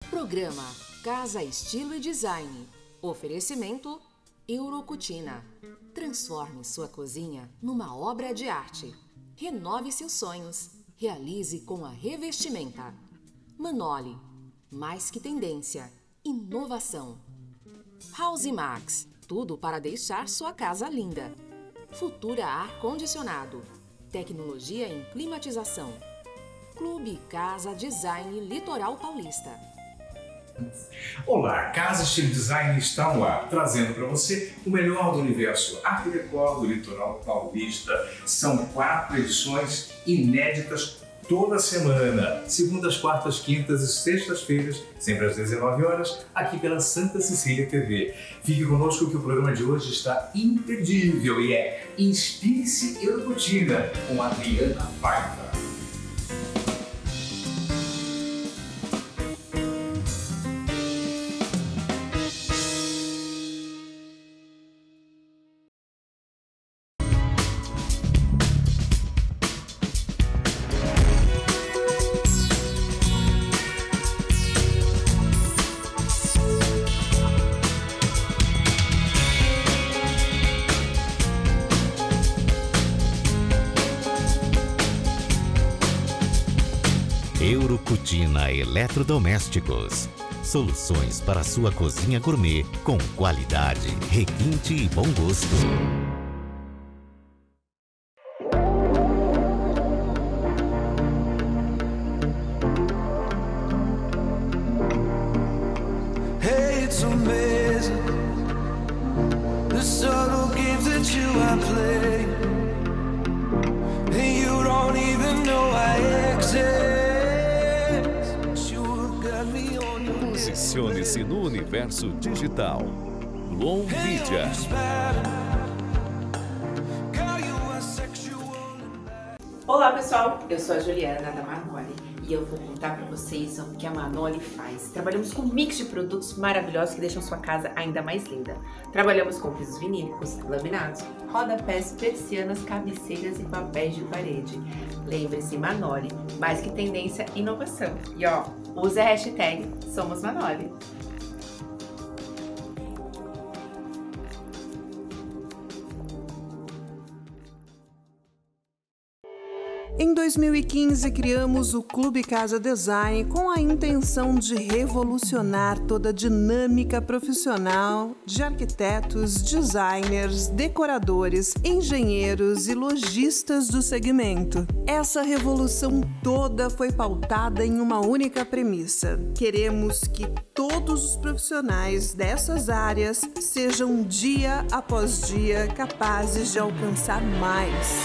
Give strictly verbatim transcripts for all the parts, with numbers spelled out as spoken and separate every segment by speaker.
Speaker 1: Programa Casa Estilo e Design. Oferecimento Eurocutina. Transforme sua cozinha numa obra de arte. Renove seus sonhos. Realize com a Revestimenta. Manoli. Mais que tendência. Inovação. House Max. Tudo para deixar sua casa linda. Futura Ar Condicionado. Tecnologia em climatização. Clube Casa Design Litoral Paulista.
Speaker 2: Olá, Casa Estilo Design está no ar, trazendo para você o melhor do universo Arte Décor do Litoral Paulista. São quatro edições inéditas toda semana, segundas, quartas, quintas e sextas-feiras, sempre às dezenove horas, aqui pela Santa Cecília T V. Fique conosco que o programa de hoje está imperdível e é Inspire-se Eurocutina, com Adriana Paiva.
Speaker 3: Eurocutina Eletrodomésticos. Soluções para sua cozinha gourmet com qualidade, requinte e bom gosto.
Speaker 4: Hey, it's amazing the subtle games that you are playing, and you don't even know I exist.
Speaker 5: Posicione-se no universo digital. Long Media.
Speaker 6: Olá pessoal, eu sou a Juliana da Manoli e eu vou contar para vocês o que a Manoli faz. Trabalhamos com um mix de produtos maravilhosos que deixam sua casa ainda mais linda. Trabalhamos com pisos vinílicos, laminados, rodapés, persianas, cabeceiras e papéis de parede. Lembre-se, Manoli, mais que tendência, inovação. E ó, use a hashtag Somos Manoli.
Speaker 7: Em dois mil e quinze, criamos o Clube Casa Design com a intenção de revolucionar toda a dinâmica profissional de arquitetos, designers, decoradores, engenheiros e lojistas do segmento. Essa revolução toda foi pautada em uma única premissa. Queremos que todos os profissionais dessas áreas sejam dia após dia capazes de alcançar mais.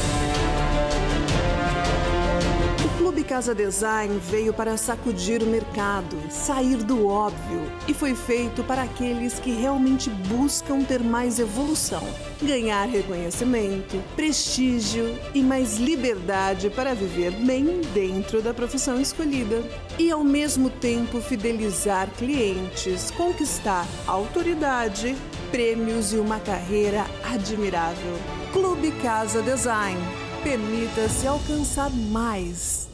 Speaker 7: O Clube Casa Design veio para sacudir o mercado, sair do óbvio e foi feito para aqueles que realmente buscam ter mais evolução, ganhar reconhecimento, prestígio e mais liberdade para viver bem dentro da profissão escolhida e ao mesmo tempo fidelizar clientes, conquistar autoridade, prêmios e uma carreira admirável. Clube Casa Design. Permita-se alcançar mais.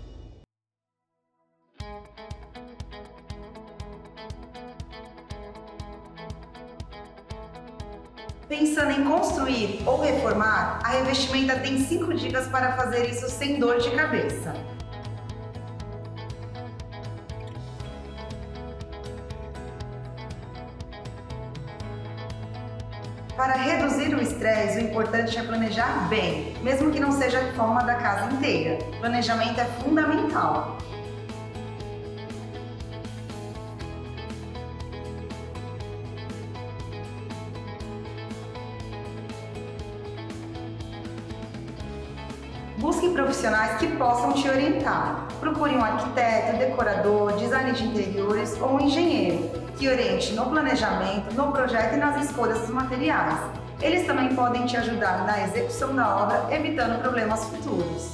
Speaker 8: Pensando em construir ou reformar, a Revestimenta tem cinco dicas para fazer isso sem dor de cabeça. Para reduzir o estresse, o importante é planejar bem, mesmo que não seja a reforma da casa inteira. Planejamento é fundamental. Busque profissionais que possam te orientar. Procure um arquiteto, decorador, designer de interiores ou um engenheiro que oriente no planejamento, no projeto e nas escolhas dos materiais. Eles também podem te ajudar na execução da obra, evitando problemas futuros.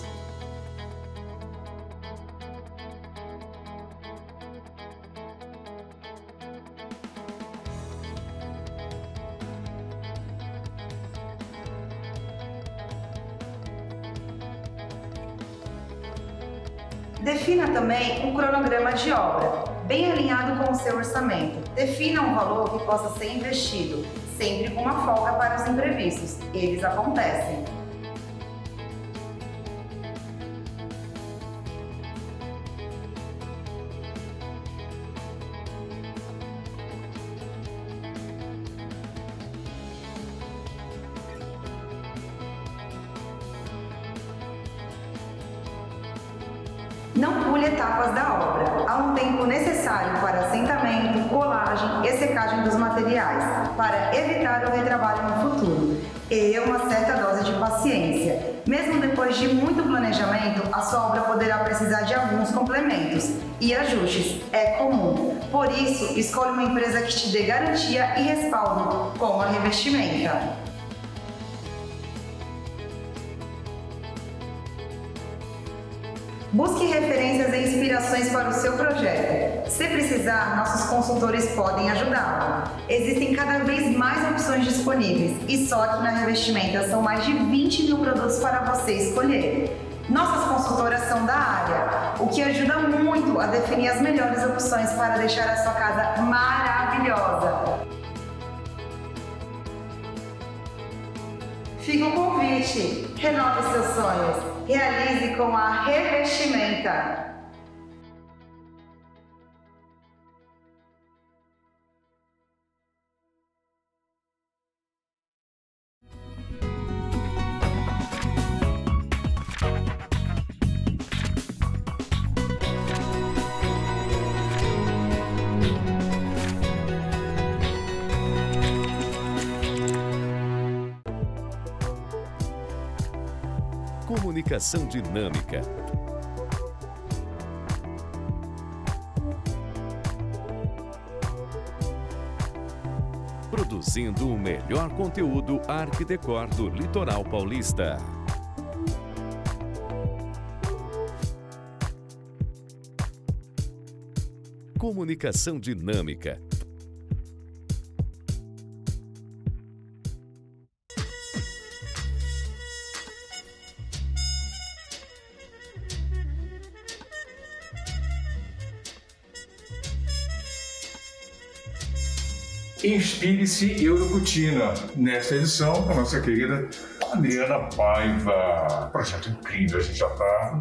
Speaker 8: Defina também um cronograma de obra, bem seu orçamento. Defina um valor que possa ser investido, sempre com uma folga para os imprevistos. Eles acontecem. Não pule etapas da obra. Há um tempo necessário para assentamento, colagem e secagem dos materiais, para evitar o retrabalho no futuro. E uma certa dose de paciência. Mesmo depois de muito planejamento, a sua obra poderá precisar de alguns complementos e ajustes. É comum. Por isso, escolha uma empresa que te dê garantia e respaldo, como a Revestimenta. Busque referências e inspirações para o seu projeto. Se precisar, nossos consultores podem ajudá-lo. Existem cada vez mais opções disponíveis e só aqui na Revestimenta são mais de vinte mil produtos para você escolher. Nossas consultoras são da área, o que ajuda muito a definir as melhores opções para deixar a sua casa maravilhosa. Fica o convite, renove seus sonhos. Realize com a Revestimenta.
Speaker 5: Comunicação dinâmica. Produzindo o melhor conteúdo Arquidecor do Litoral Paulista. Comunicação dinâmica.
Speaker 2: Inspire-se Eurocutina, nesta edição com a nossa querida Adriana Paiva. Projeto incrível, a gente já está,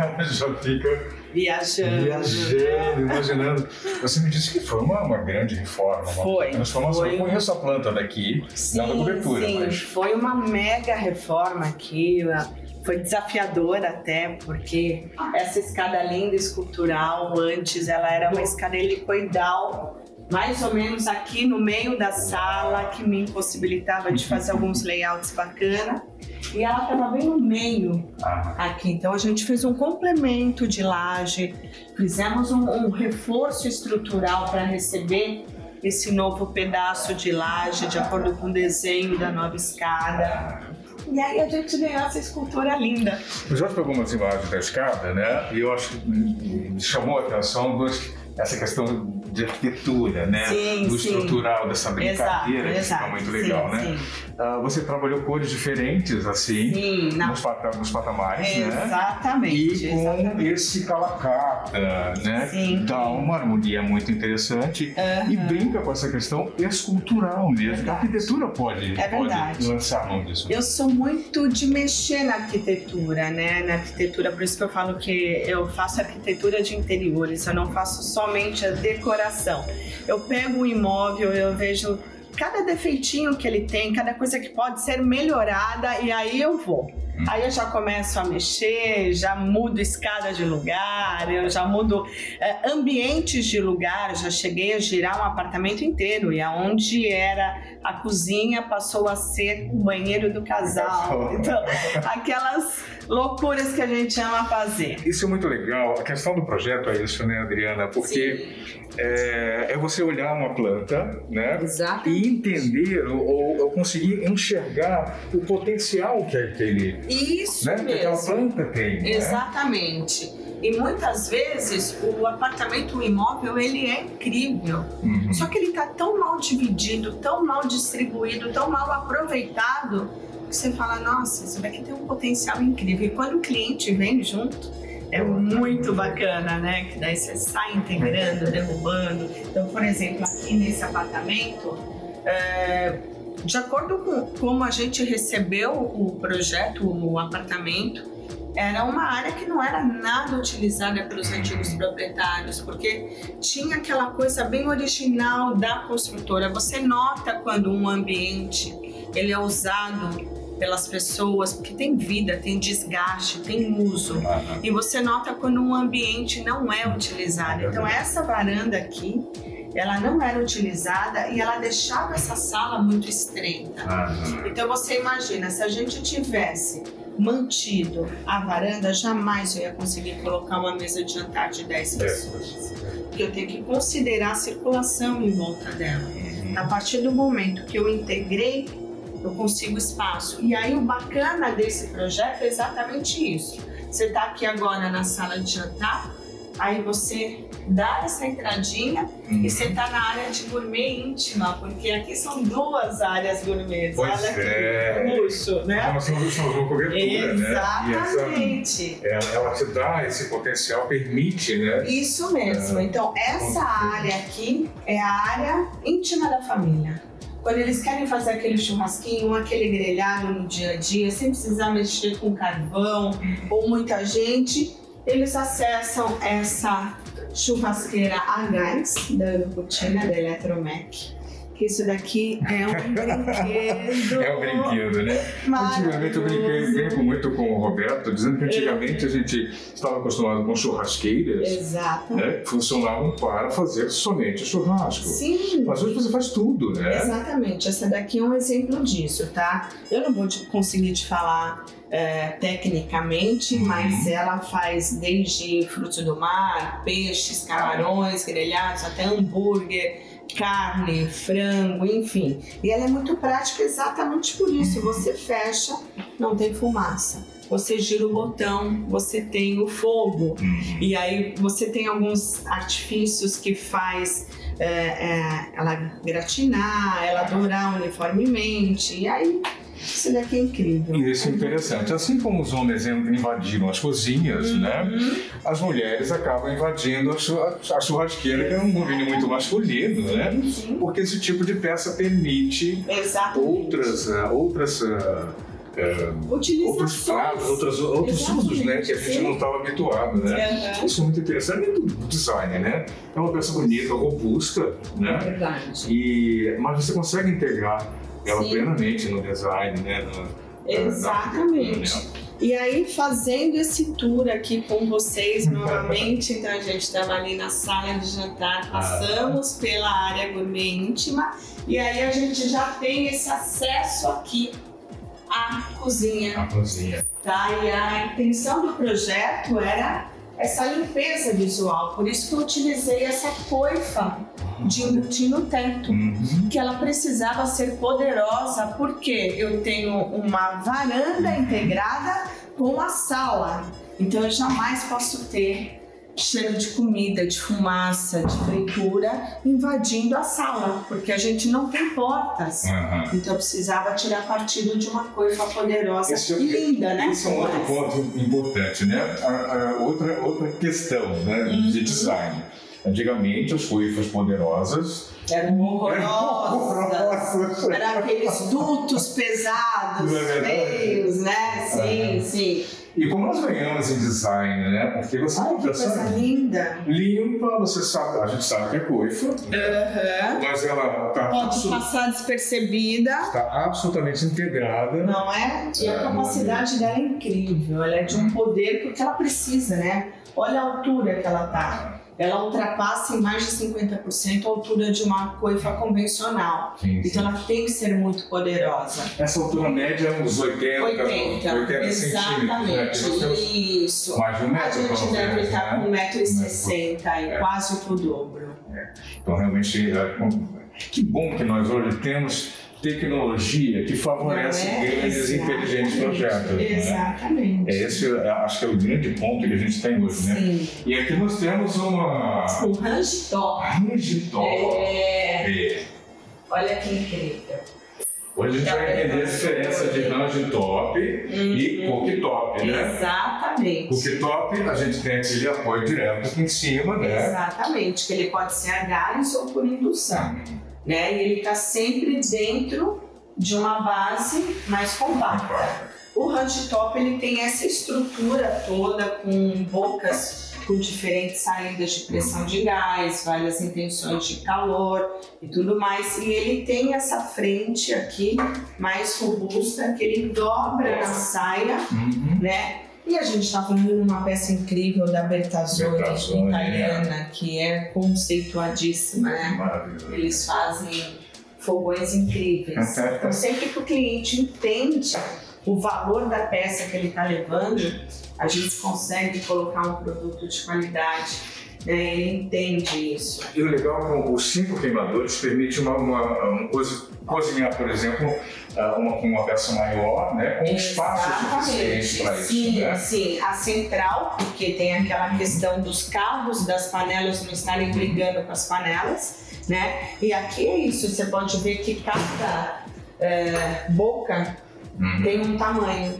Speaker 2: já fica
Speaker 6: viajando,
Speaker 2: viajando, imaginando. Você me disse que foi uma, uma grande reforma, uma
Speaker 6: foi,
Speaker 2: transformação.
Speaker 6: Foi.
Speaker 2: Eu conheço a planta daqui,
Speaker 6: sim,
Speaker 2: na cobertura.
Speaker 6: Sim,
Speaker 2: mas...
Speaker 6: foi uma mega reforma aqui. Foi desafiadora até, porque essa escada linda escultural, antes ela era uma escada helicoidal, mais ou menos aqui no meio da sala, que me impossibilitava de fazer alguns layouts bacanas. E ela estava bem no meio aqui, então a gente fez um complemento de laje, fizemos um, um reforço estrutural para receber esse novo pedaço de laje, de acordo com o desenho da nova escada. E aí a gente ganhou essa escultura linda.
Speaker 2: Eu já pegou umas imagens da escada, né? E eu acho que me chamou a atenção dois, essa questão de arquitetura, né?
Speaker 6: Sim,
Speaker 2: do
Speaker 6: sim.
Speaker 2: estrutural dessa brincadeira,
Speaker 6: exato,
Speaker 2: que
Speaker 6: exato,
Speaker 2: fica muito
Speaker 6: sim,
Speaker 2: legal, né?
Speaker 6: Sim.
Speaker 2: Uh, você trabalhou cores diferentes, assim,
Speaker 6: sim,
Speaker 2: nos, pata nos patamares,
Speaker 6: exatamente,
Speaker 2: né? E com
Speaker 6: exatamente.
Speaker 2: esse calacata, né?
Speaker 6: Sim.
Speaker 2: Dá uma harmonia muito interessante
Speaker 6: uh-huh.
Speaker 2: e brinca com essa questão escultural mesmo, que a arquitetura pode,
Speaker 6: é
Speaker 2: pode lançar mão disso.
Speaker 6: Eu sou muito de mexer na arquitetura, né? Na arquitetura, por isso que eu falo que eu faço arquitetura de interiores, eu não faço somente a decoração. Eu pego um imóvel, eu vejo cada defeitinho que ele tem, cada coisa que pode ser melhorada e aí eu vou. Aí eu já começo a mexer, já mudo escada de lugar, eu já mudo é, ambientes de lugar, já cheguei a girar um apartamento inteiro e aonde era a cozinha passou a ser o banheiro do casal. Então, aquelas loucuras que a gente ama fazer.
Speaker 2: Isso é muito legal. A questão do projeto é isso, né, Adriana? Porque é, é você olhar uma planta, né?
Speaker 6: Exato.
Speaker 2: E entender ou, ou conseguir enxergar o potencial que aquele,
Speaker 6: isso
Speaker 2: né?
Speaker 6: mesmo.
Speaker 2: que aquela planta tem.
Speaker 6: Exatamente. Né? E muitas vezes o apartamento, o imóvel, ele é incrível. Uhum. Só que ele está tão mal dividido, tão mal distribuído, tão mal aproveitado, que você fala, nossa, isso daqui tem um potencial incrível. E quando o cliente vem junto,
Speaker 9: é muito bacana, né? Que daí você sai integrando, derrubando. Então, por exemplo, aqui nesse apartamento, é, de acordo com como a gente recebeu o projeto, o apartamento, era uma área que não era nada utilizada pelos antigos proprietários, porque tinha aquela coisa bem original da construtora. Você nota quando um ambiente ele é usado pelas pessoas, porque tem vida, tem desgaste, tem uso. E você nota quando um ambiente não é utilizado. Então essa varanda aqui, ela não era utilizada e ela deixava essa sala muito estreita. Então você imagina, se a gente tivesse mantido a varanda, jamais eu ia conseguir colocar uma mesa de jantar de dez pessoas. Porque eu tenho que considerar a circulação em volta dela. A partir do momento que eu integrei, eu consigo espaço. E aí o bacana desse projeto é exatamente isso. Você está aqui agora na sala de jantar, aí você dá essa entradinha uhum. e você está na área de gourmet íntima, porque aqui são duas áreas gourmet.
Speaker 2: Pois
Speaker 9: Olha
Speaker 2: é.
Speaker 9: Que luxo, né?
Speaker 2: Nós somos uma cobertura,
Speaker 9: exatamente.
Speaker 2: Né? E essa, ela te dá esse potencial, permite, né?
Speaker 9: Isso mesmo. É, então, essa área aqui é a área íntima da família. Quando eles querem fazer aquele churrasquinho, aquele grelhado no dia a dia, sem precisar mexer com carvão ou muita gente, eles acessam essa churrasqueira a gás da Urocutina, da Eletromec. Que isso daqui é um brinquedo.
Speaker 2: É um brinquedo, né? Antigamente eu brinquei, brinco muito com o Roberto, dizendo que antigamente a gente estava acostumado com churrasqueiras.
Speaker 9: Exato.
Speaker 2: Né, que funcionavam para fazer somente churrasco.
Speaker 9: Sim.
Speaker 2: Mas hoje você faz tudo, né?
Speaker 9: Exatamente. Essa daqui é um exemplo disso, tá? Eu não vou te, conseguir te falar é, tecnicamente, uhum. mas ela faz desde frutos do mar, peixes, camarões, grelhados, até hambúrguer, carne, frango, enfim. E ela é muito prática exatamente por isso. Você fecha, não tem fumaça. Você gira o botão, você tem o fogo. E aí você tem alguns artifícios que faz é, é, ela gratinar, ela dourar uniformemente. E aí, isso daqui é incrível.
Speaker 2: Isso é interessante. Assim como os homens invadiram as cozinhas, uhum. né? As mulheres acabam invadindo a churrasqueira, que é um movimento muito masculino, né? Sim. Porque esse tipo de peça permite Exatamente. outras... outras É, outros pratos, outros, outros usos, né, que a gente Sim. não estava habituado, né? Uhum. Isso é muito interessante. E do design, né? É uma peça bonita, robusta, né? É verdade. E, mas você consegue integrar ela Sim. plenamente no design, né? No,
Speaker 9: Exatamente.
Speaker 2: Na, na,
Speaker 9: e aí, fazendo esse tour aqui com vocês novamente, então a gente estava ali na sala de jantar, passamos ah. pela área gourmet íntima e aí a gente já tem esse acesso aqui a cozinha.
Speaker 2: A cozinha.
Speaker 9: Tá? E a intenção do projeto era essa limpeza visual, por isso que eu utilizei essa coifa de embutir no teto, uhum. que ela precisava ser poderosa, porque eu tenho uma varanda integrada com a sala, então eu jamais posso ter cheiro de comida, de fumaça, de fritura invadindo a sala, porque a gente não tem portas. Uhum. Então eu precisava tirar partido de uma coifa poderosa esse, e linda, né?
Speaker 2: Esse é um outro ponto importante, né? A, a outra, outra questão, né, uhum. de design. Antigamente as coifas poderosas
Speaker 9: eram horrorosas, eram aqueles dutos pesados, feios, né? Sim, uhum. sim.
Speaker 2: E como nós ganhamos em design, né? Porque você
Speaker 9: Ai, que coisa linda.
Speaker 2: Limpa, você sabe, a gente sabe que é coifa, uhum. mas ela está
Speaker 9: pode passar despercebida.
Speaker 2: Está absolutamente integrada.
Speaker 9: Não é? E a capacidade dela é incrível. Ela é de um poder porque ela precisa, né? Olha a altura que ela está. Ela ultrapassa em mais de cinquenta por cento a altura de uma coifa convencional. Sim, sim. Então ela tem que ser muito poderosa.
Speaker 2: Essa altura média é uns oitenta,
Speaker 9: oitenta,
Speaker 2: oitenta
Speaker 9: exatamente.
Speaker 2: centímetros. Né?
Speaker 9: Isso.
Speaker 2: Mais de um metro,
Speaker 9: a gente deve
Speaker 2: menos,
Speaker 9: estar
Speaker 2: né?
Speaker 9: com um metro e sessenta, é. quase o dobro.
Speaker 2: É. Então realmente, que bom que nós hoje temos tecnologia que favorece é, grandes e inteligentes projetos.
Speaker 9: Exatamente.
Speaker 2: Né? É esse, acho que é o grande ponto que a gente tem hoje, né?
Speaker 9: Sim.
Speaker 2: E aqui nós temos uma...
Speaker 9: Um rangitó.
Speaker 2: Rangitó.
Speaker 9: É.
Speaker 2: É.
Speaker 9: Olha que incrível.
Speaker 2: Hoje a gente vai entender a diferença de range top uhum. e cooktop, né?
Speaker 9: Exatamente.
Speaker 2: Cooktop, a gente tem aquele apoio direto aqui em cima, né?
Speaker 9: Exatamente, que ele pode ser a gás ou por indução, uhum. né? E ele está sempre dentro de uma base mais compacta. O range top, ele tem essa estrutura toda com bocas com diferentes saídas de pressão de gás, várias intenções de calor e tudo mais. E ele tem essa frente aqui mais robusta, que ele dobra a saia, uhum. né? E a gente está falando de uma peça incrível da Bertazzoni, italiana, é. que é conceituadíssima, né? Maravilhoso. Eles fazem fogões incríveis. Então, sempre que o cliente entende o valor da peça que ele está levando, a gente consegue colocar um produto de qualidade, né? Ele entende isso.
Speaker 2: E o legal é que os cinco queimadores permitem uma, uma, uma coisa, cozinhar, por exemplo, uma, uma peça maior, né? Com espaço suficiente para isso.
Speaker 9: Sim,
Speaker 2: né?
Speaker 9: sim. A central, porque tem aquela questão dos cabos das panelas não estarem brigando com as panelas, né? E aqui é isso, você pode ver que cada é, boca uhum. tem um tamanho.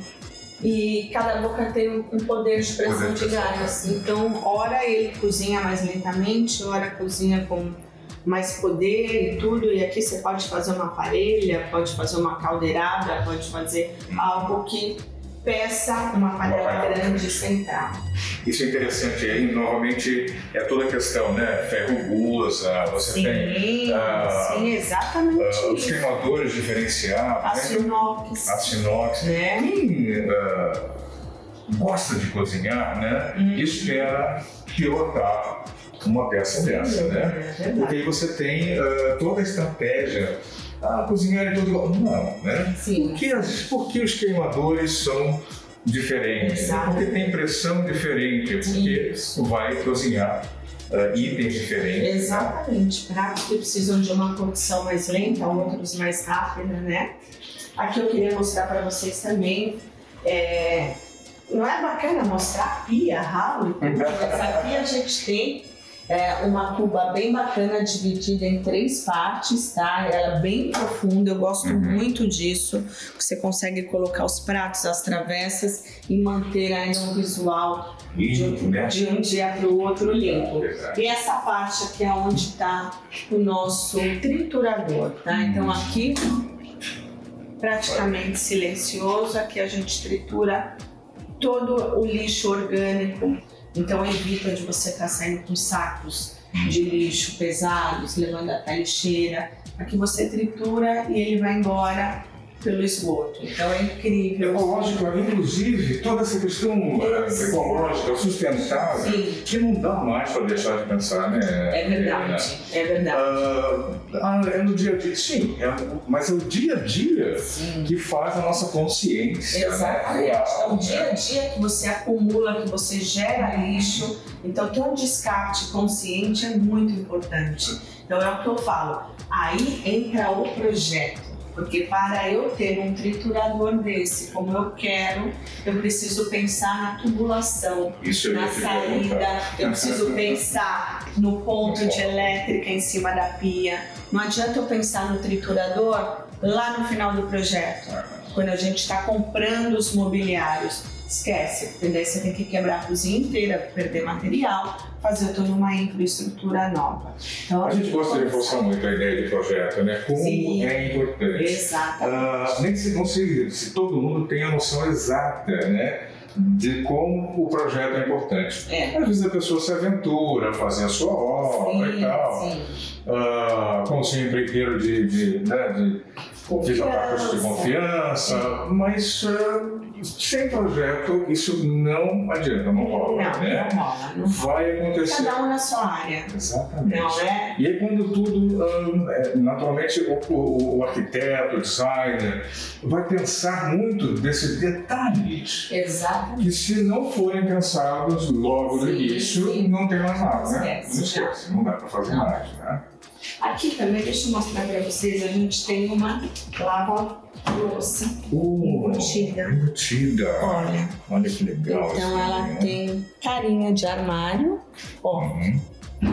Speaker 9: E cada boca tem um poder de pressão poder de gás. Então, ora ele cozinha mais lentamente, ora cozinha com mais poder e tudo. E aqui você pode fazer uma parelha, pode fazer uma caldeirada, pode fazer algo que peça uma panela grande central.
Speaker 2: Isso é interessante aí, novamente, é toda a questão, né? Ferro gusa, você
Speaker 9: sim,
Speaker 2: tem... Uh,
Speaker 9: sim, exatamente
Speaker 2: uh, os queimadores diferenciados.
Speaker 9: Aço inox.
Speaker 2: Aço inox.
Speaker 9: Né?
Speaker 2: Quem uh, gosta de cozinhar, né? Hum. espera pilotar uma peça dessa,
Speaker 9: sim,
Speaker 2: né?
Speaker 9: É
Speaker 2: Porque aí você tem uh, toda a estratégia. Ah, cozinhar é tudo igual. Não, né?
Speaker 9: Sim.
Speaker 2: Por que, as, por que os queimadores são diferentes?
Speaker 9: Exato.
Speaker 2: Porque tem pressão diferente, porque Isso. vai cozinhar uh, itens diferentes.
Speaker 9: Exatamente. Né? Pratos que precisam de uma cocção mais lenta, outros mais rápida, né? Aqui eu queria mostrar para vocês também. É... Não é bacana mostrar a pia, ralo e tudo, mas aqui a gente tem É uma cuba bem bacana, dividida em três partes, tá? Ela é bem profunda, eu gosto uhum. muito disso. Você consegue colocar os pratos, as travessas e manter ainda um visual de um, de um dia para o outro limpo. E essa parte aqui é onde está o nosso triturador, tá? Então aqui, praticamente silencioso, aqui a gente tritura todo o lixo orgânico. Então evita de você estar saindo com sacos de lixo pesados, levando até a lixeira. Aqui você tritura e ele vai embora pelo esgoto. Então é incrível.
Speaker 2: Ecológico, inclusive, toda essa questão Sim. ecológica, sustentável, Sim. que não dá mais para deixar de pensar, né?
Speaker 9: É verdade, é, é verdade.
Speaker 2: Ah, é no dia a dia, sim, é, mas é o dia a dia
Speaker 9: sim.
Speaker 2: que faz a nossa consciência.
Speaker 9: Exatamente.
Speaker 2: Né?
Speaker 9: Então, o dia a dia que você acumula, que você gera lixo, então ter um descarte consciente é muito importante. Então é o que eu falo, aí entra o projeto. Porque para eu ter um triturador desse, como eu quero, eu preciso pensar na tubulação,
Speaker 2: Isso
Speaker 9: na saída, eu preciso pensar no ponto de elétrica em cima da pia. Não adianta eu pensar no triturador lá no final do projeto, quando a gente está comprando os mobiliários. Esquece, porque daí você tem que quebrar a cozinha inteira, perder material, fazer toda uma infraestrutura nova.
Speaker 2: Então, a gente gosta de reforçar muito a ideia de projeto, né? Como Sim, é importante.
Speaker 9: Exatamente.
Speaker 2: Uh, nem se, não se, se todo mundo tem a noção exata, né? De como o projeto é importante.
Speaker 9: É.
Speaker 2: Às vezes a pessoa se aventura a fazer a sua obra
Speaker 9: sim,
Speaker 2: e tal.
Speaker 9: Sim.
Speaker 2: Uh, como ser empreiteiro de, de, né, de confiança, de confiança, mas uh, sem projeto isso não adianta, não rola.
Speaker 9: Não,
Speaker 2: né?
Speaker 9: não rola. Não
Speaker 2: vai acontecer.
Speaker 9: Cada um na sua área.
Speaker 2: Exatamente.
Speaker 9: Não é?
Speaker 2: E aí quando tudo, uh, naturalmente, o, o, o arquiteto, o designer, vai pensar muito desses detalhes.
Speaker 9: Exatamente.
Speaker 2: Que se não forem pensados logo no
Speaker 9: sim,
Speaker 2: início, sim. não tem mais nada, né?
Speaker 9: Esquece,
Speaker 2: não esquece, não dá para fazer
Speaker 9: não.
Speaker 2: mais, né?
Speaker 9: Aqui também, deixa eu mostrar para vocês, a gente tem uma lava-louça
Speaker 2: uh,
Speaker 9: embutida.
Speaker 2: Embutida.
Speaker 9: Olha.
Speaker 2: Olha que legal.
Speaker 9: Então ela
Speaker 2: né?
Speaker 9: tem carinha de armário, ó.
Speaker 2: Uhum.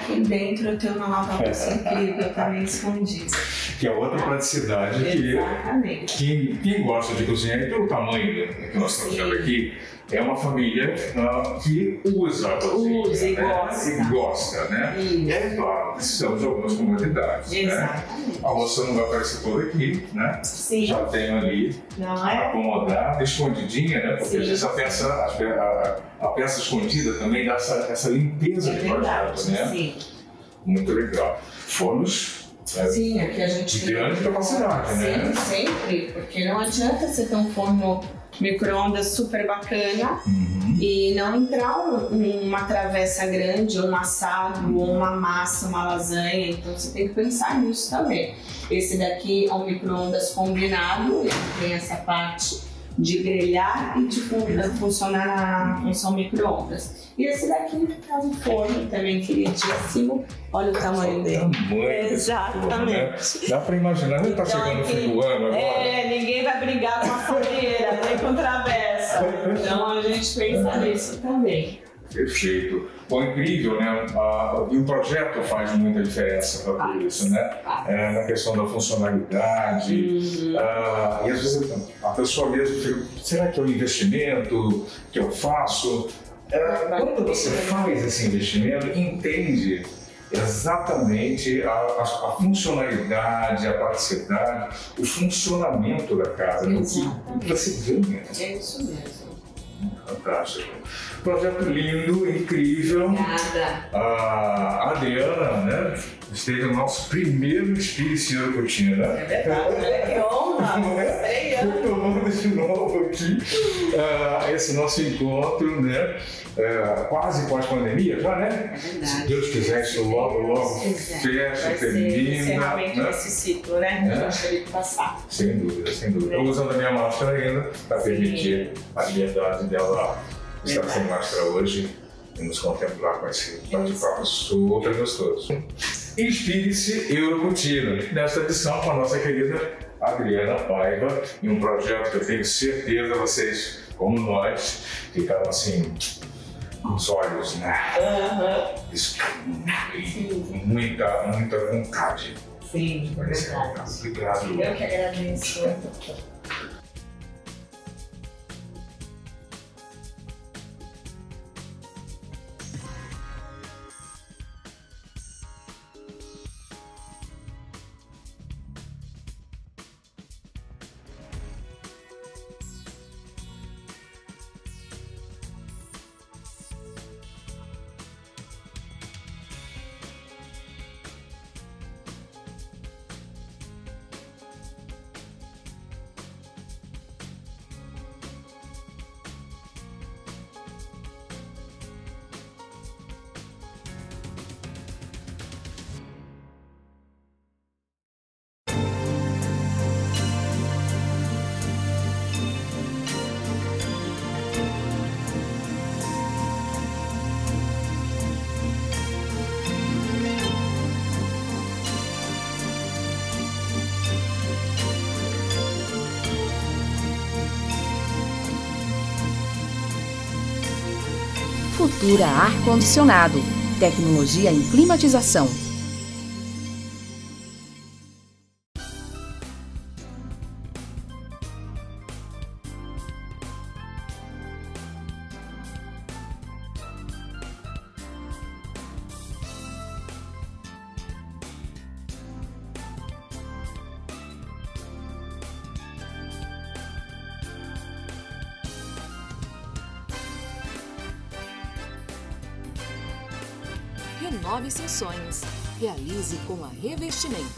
Speaker 9: aqui dentro eu tenho uma lava-louça incrível também escondida.
Speaker 2: Que é outra praticidade.
Speaker 9: Exatamente.
Speaker 2: Que quem, quem gosta de cozinhar, e pelo tamanho que nós estamos vendo aqui, é uma família uh, que usa a cozinha.
Speaker 9: Usa e
Speaker 2: né?
Speaker 9: gosta.
Speaker 2: E gosta, né?
Speaker 9: Isso.
Speaker 2: E é claro, precisamos de algumas comodidades.
Speaker 9: Exatamente.
Speaker 2: Né? A moça não vai aparecer por aqui, né?
Speaker 9: Sim.
Speaker 2: Já tem ali,
Speaker 9: não é?
Speaker 2: acomodada, escondidinha, né? Porque
Speaker 9: Sim.
Speaker 2: às vezes a peça, a, a, a peça escondida também dá essa, essa limpeza
Speaker 9: É
Speaker 2: de
Speaker 9: verdade,
Speaker 2: projeto, né?
Speaker 9: sim.
Speaker 2: Muito legal. Fornos. É,
Speaker 9: Sim, aqui a gente
Speaker 2: de grande capacidade, né?
Speaker 9: Sim, sempre, porque não adianta você ter um forno micro-ondas super bacana
Speaker 2: uhum.
Speaker 9: e não entrar um, uma travessa grande, um assado, ou uma massa, uma lasanha, então você tem que pensar nisso também. Esse daqui é um micro-ondas combinado, ele tem essa parte de grelhar e de funcionar na função micro-ondas. E esse daqui é um forno também queridíssimo. Olha o tamanho dele.
Speaker 2: Tamanho
Speaker 9: Exatamente.
Speaker 2: Forno, né? Dá pra imaginar, ele tá
Speaker 9: então,
Speaker 2: chegando no
Speaker 9: aqui,
Speaker 2: fim do ano agora.
Speaker 9: É, ninguém vai brigar com a fogueira, nem com travessa. Então a gente pensa é. nisso também.
Speaker 2: Perfeito. Bom, incrível, né? Ah, e o projeto faz muita diferença para tudo isso, né? É, na questão da funcionalidade.
Speaker 9: Uhum.
Speaker 2: Ah, e às vezes a pessoa mesmo fica, será que é um investimento que eu faço? É, quando você faz esse investimento, entende exatamente a, a, a funcionalidade, a praticidade, o funcionamento da casa, o que você ganha.
Speaker 9: É isso mesmo.
Speaker 2: Fantástico. Projeto lindo, incrível.
Speaker 9: Obrigada.
Speaker 2: A Adriana, né, esteve no nosso primeiro Espírito Urucutina.
Speaker 9: É verdade, olha que honra. Estreando.
Speaker 2: Tomando de novo aqui uh, esse nosso encontro, né? Uh, quase pós-pandemia já, né?
Speaker 9: É verdade.
Speaker 2: Se Deus quiser, isso logo, logo fecha, termina.
Speaker 9: Encerramento
Speaker 2: né?
Speaker 9: desse ciclo, né? É. Que eu que passar.
Speaker 2: Sem dúvida, sem dúvida. Estou usando a minha máscara ainda para permitir a liberdade dela estar verdade. Sem máscara hoje e nos contemplar com esse bate-papo super gostoso. Inspire-se Urucutina, nesta edição com a nossa querida Adriana Paiva, em um projeto que eu tenho certeza vocês, como nós, ficaram assim, com os olhos, né?
Speaker 9: Uhum.
Speaker 2: Piscando, com muita, muita vontade.
Speaker 9: Sim, verdade.
Speaker 2: Obrigado.
Speaker 9: Eu que agradeço.
Speaker 1: Futura Ar-Condicionado. Tecnologia em climatização. Renove seus sonhos. Realize com a Revestimenta.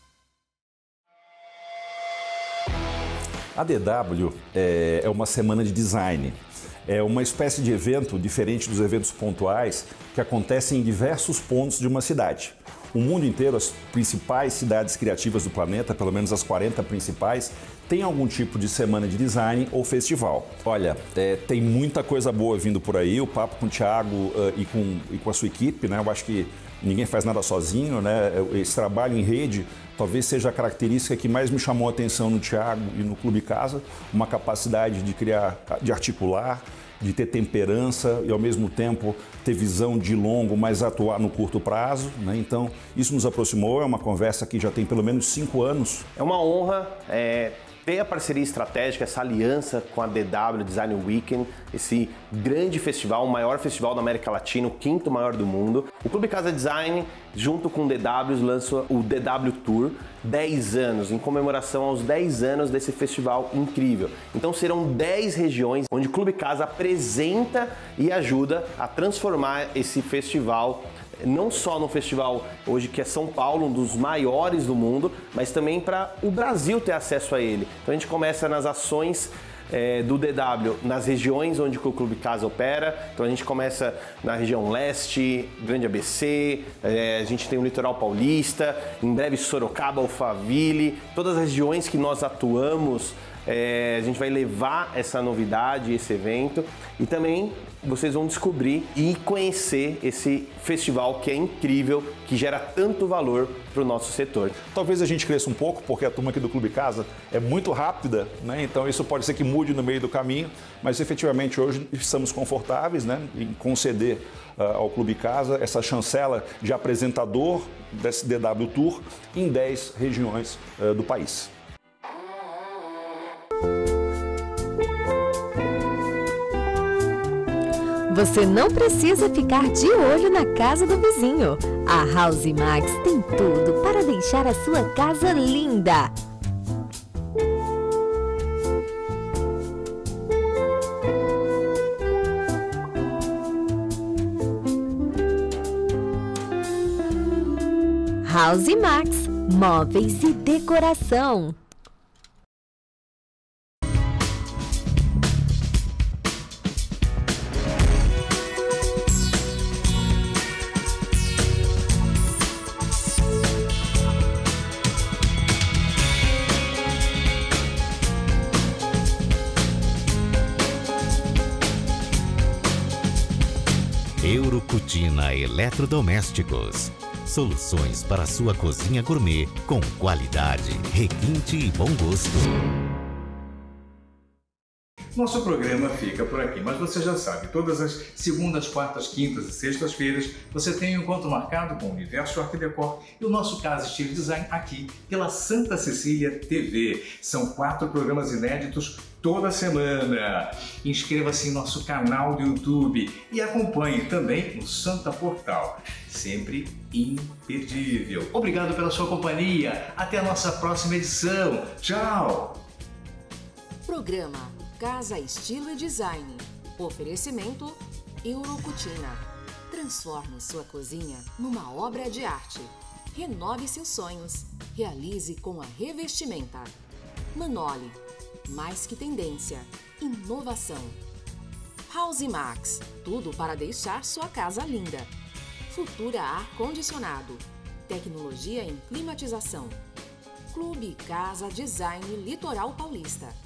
Speaker 10: A D W é, é uma semana de design. É uma espécie de evento diferente dos eventos pontuais que acontecem em diversos pontos de uma cidade. O mundo inteiro, as principais cidades criativas do planeta, pelo menos as quarenta principais, tem algum tipo de semana de design ou festival. Olha, é, tem muita coisa boa vindo por aí, o papo com o Thiago uh, e, com, e com a sua equipe, né? Eu acho que ninguém faz nada sozinho, né? Esse trabalho em rede talvez seja a característica que mais me chamou a atenção no Thiago e no Clube Casa, uma capacidade de criar, de articular, de ter temperança e ao mesmo tempo ter visão de longo, mas atuar no curto prazo, né? Então isso nos aproximou, é uma conversa que já tem pelo menos cinco anos.
Speaker 11: É uma honra é, ter a parceria estratégica, essa aliança com a D W Design Weekend, esse grande festival, o maior festival da América Latina, o quinto maior do mundo. O Clube Casa Design, junto com o D W, lança o D W Tour, dez anos, em comemoração aos dez anos desse festival incrível. Então serão dez regiões onde o Clube Casa apresenta e ajuda a transformar esse festival, não só no festival hoje que é São Paulo, um dos maiores do mundo, mas também para o Brasil ter acesso a ele. Então a gente começa nas ações é, do D W nas regiões onde o Clube Casa opera. Então a gente começa na região leste, Grande A B C, é, a gente tem o Litoral Paulista, em breve Sorocaba, Alphaville, todas as regiões que nós atuamos. É, a gente vai levar essa novidade, esse evento, e também vocês vão descobrir e conhecer esse festival que é incrível, que gera tanto valor para o nosso setor.
Speaker 10: Talvez a gente cresça um pouco, porque a turma aqui do Clube Casa é muito rápida, né? Então isso pode ser que mude no meio do caminho, mas efetivamente hoje estamos confortáveis, né, em conceder uh, ao Clube Casa essa chancela de apresentador desse D W Tour em dez regiões uh, do país.
Speaker 12: Você não precisa ficar de olho na casa do vizinho. A House Max tem tudo para deixar a sua casa linda. House Max, móveis e decoração.
Speaker 3: Eurocutina Eletrodomésticos. Soluções para a sua cozinha gourmet com qualidade, requinte e bom gosto.
Speaker 2: Nosso programa fica por aqui, mas você já sabe, todas as segundas, quartas, quintas e sextas-feiras você tem um encontro marcado com o Universo Arte Decor e o nosso Casa Estilo Design aqui pela Santa Cecília T V. São quatro programas inéditos toda semana. Inscreva-se em nosso canal do YouTube e acompanhe também no Santa Portal. Sempre imperdível. Obrigado pela sua companhia. Até a nossa próxima edição. Tchau!
Speaker 1: Programa Casa Estilo e Design. Oferecimento Eurocutina. Transforme sua cozinha numa obra de arte. Renove seus sonhos. Realize com a Revestimenta. Manoli. Mais que tendência. Inovação. House Max. Tudo para deixar sua casa linda. Futura Ar Condicionado. Tecnologia em climatização. Clube Casa Design Litoral Paulista.